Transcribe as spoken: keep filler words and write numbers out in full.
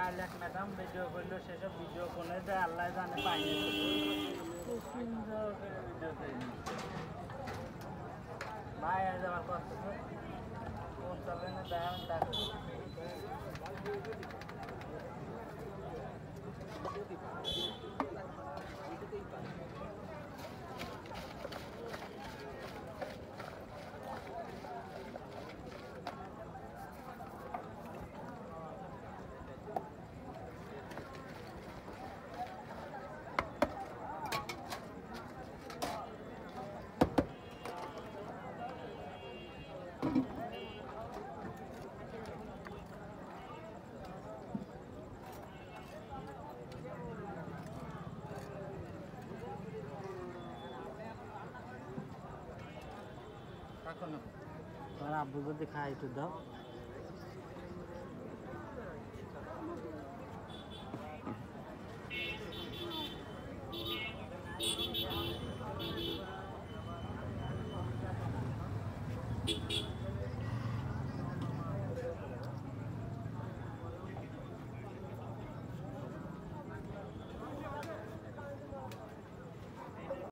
lakh madam video করলো সেসব video করে দেয় আল্লাহ জানে পাইনি খুব সুন্দর করে ভিডিও তৈরি ভাই আজ আমার কষ্ট ফোন চলে না দেয় আমি তাকে তোমার আব্বু যদি খায় একটু দাও